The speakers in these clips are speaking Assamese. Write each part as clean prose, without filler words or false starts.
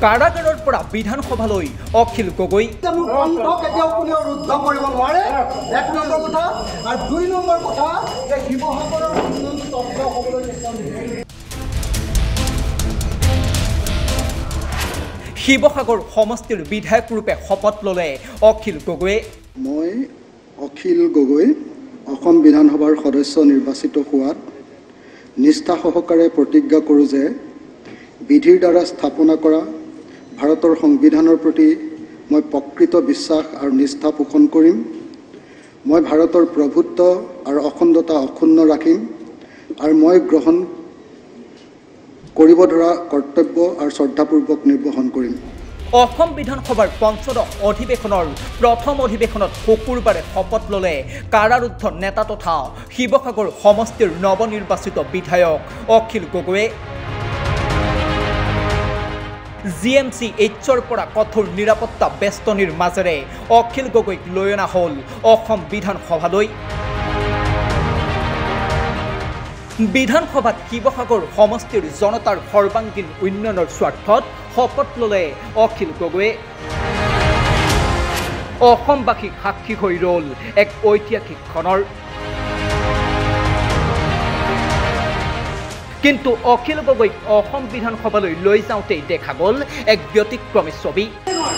কাৰাগাৰৰ পৰা বিধানসভালৈ অখিল গগৈ শিৱসাগৰ সমষ্টিৰ বিধায়ক ৰূপে শপত ল'লে অখিল গগৈয়ে। মই অখিল গগৈ অসম বিধানসভাৰ সদস্য নিৰ্বাচিত হোৱাত নিষ্ঠা সহকাৰে প্ৰতিজ্ঞা কৰোঁ যে বিধিৰ দ্বাৰা স্থাপনা কৰা ভাৰতৰ সংবিধানৰ প্ৰতি মই প্ৰকৃত বিশ্বাস আৰু নিষ্ঠা পোষণ কৰিম। মই ভাৰতৰ প্ৰভুত্ব আৰু অখণ্ডতা অক্ষুণ্ণ ৰাখিম আৰু মই গ্ৰহণ কৰিব ধৰা কৰ্তব্য আৰু শ্ৰদ্ধাপূৰ্বক নিৰ্বহন কৰিম। অসম বিধানসভাৰ পঞ্চদশ অধিৱেশনৰ প্ৰথম অধিৱেশনত শুকুৰবাৰে শপত ল'লে কাৰাৰুদ্ধ নেতা তথা শিৱসাগৰ সমষ্টিৰ নৱনিৰ্বাচিত বিধায়ক অখিল গগৈয়ে। GMCHৰ পৰা কঠোৰ নিৰাপত্তা বেষ্টনীৰ মাজেৰে অখিল গগৈক লৈ অনা হ'ল অসম বিধানসভালৈ। বিধানসভাত শিৱসাগৰ সমষ্টিৰ জনতাৰ সৰ্বাংগীন উন্নয়নৰ স্বাৰ্থত শপত ল'লে অখিল গগৈয়ে। অসমবাসী সাক্ষী হৈ ৰ'ল এক ঐতিহাসিক ক্ষণৰ। কিন্তু অখিল গগৈক অসম বিধানসভালৈ লৈ যাওঁতেই দেখা গ'ল এক ব্যতিক্ৰমী ছবি।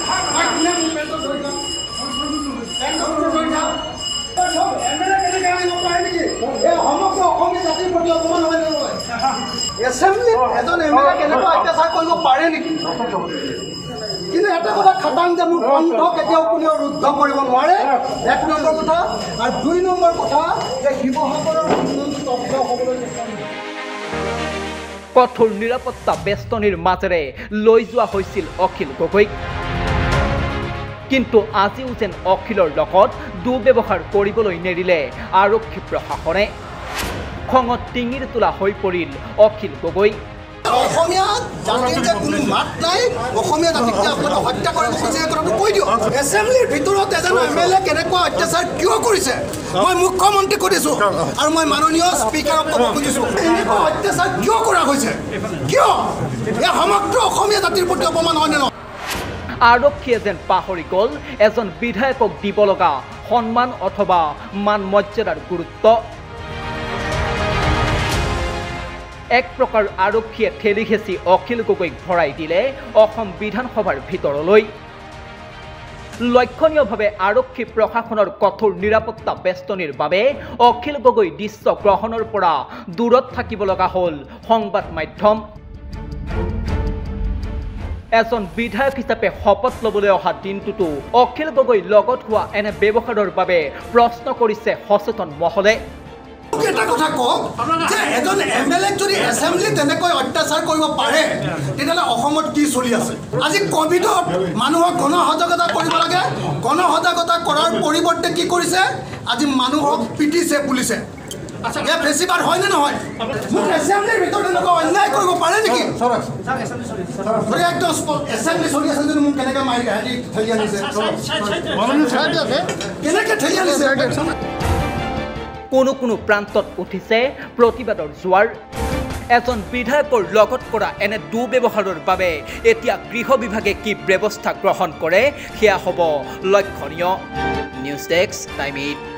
কিন্তু এটা কথা খাটাং যে মোৰ কণ্ঠ কেতিয়াও কোনেও ৰুদ্ধ কৰিব নোৱাৰে, এক নম্বৰ কথা। আৰু দুই নম্বৰ কথা যে শিৱসাগৰৰ স্তব্ধ হ'বলৈ কঠোৰ নিৰাপত্তা বেষ্টনীৰ মাজেৰে লৈ যোৱা হৈছিল অখিল গগৈক। কিন্তু আজিও যেন অখিলৰ লগত দুৰ্ব্যৱহাৰ কৰিবলৈ নেৰিলে আৰক্ষী প্ৰশাসনে। খঙত টিঙিৰ তোলা হৈ পৰিল অখিল গগৈ। অসমীয়া জাতিৰ যে কোনো মাত নাই, অসমীয়া জাতিক যে আপোনালোকে হত্যা কৰিব খুজিছে এই কথাটো কৈ দিয়ক। এছেম্বলিৰ ভিতৰত এজন MLA কেনেকুৱা অত্যাচাৰ কিয় কৰিছে মই মুখ্যমন্ত্ৰীক সুধিছোঁ আৰু মই মাননীয় স্পীকাৰক ক'ব খুজিছোঁ, এনেকুৱা অত্যাচাৰ কিয় কৰা হৈছে, কিয় এই সমগ্ৰ অসমীয়া জাতিৰ প্ৰতি অপমান হয়নে নহয়? আৰক্ষীয়ে যেন পাহৰি গ'ল এজন বিধায়কক দিব লগা সন্মান অথবা মান মৰ্যাদাৰ গুৰুত্ব। এক প্ৰকাৰ আৰক্ষীয়ে ঠেলি খেচি অখিল গগৈক ভৰাই দিলে অসম বিধানসভাৰ ভিতৰলৈ। লক্ষণীয়ভাৱে আৰক্ষী প্ৰশাসনৰ কঠোৰ নিৰাপত্তা বেষ্টনীৰ বাবে অখিল গগৈ দৃশ্য গ্ৰহণৰ পৰা দূৰত থাকিব লগা হ'ল সংবাদ মাধ্যম। এজন বিধায়ক হিচাপে শপত ল'বলৈ অহা দিনটোতো অখিল গগৈ লগত হোৱা এনে ব্যৱহাৰৰ বাবে প্ৰশ্ন কৰিছে সচেতন মহলে। এটা কথা কওক যে এজন MLA যদি এছেম্বলি তেনেকৈ অত্যাচাৰ কৰিব পাৰে তেতিয়াহ'লে অসমত কি চলি আছে? আজি ক'ভিডত মানুহক গণসজাগতা কৰিব লাগে, গণসজাগতা কৰাৰ পৰিৱৰ্তে কি কৰিছে, আজি মানুহক পিটিছে পুলিচে। এয়া ফেচিবাদ হয়নে নহয়? মোক এছেম্বলিৰ ভিতৰত এনেকুৱা অন্যায় কৰিব পাৰে নেকি? একদম এছেম্বলি চলি আছে যদি মোক কেনেকৈ মাৰি ঠেলি আনিছে, কেনেকৈ ঠেলি আনিছে? কোনো কোনো প্ৰান্তত উঠিছে প্ৰতিবাদৰ জোৱাৰ। এজন বিধায়কৰ লগত কৰা এনে দুৰ্ব্যৱহাৰৰ বাবে এতিয়া গৃহ বিভাগে কি ব্যৱস্থা গ্ৰহণ কৰে সেয়া হ'ব লক্ষণীয়। News desk time 8।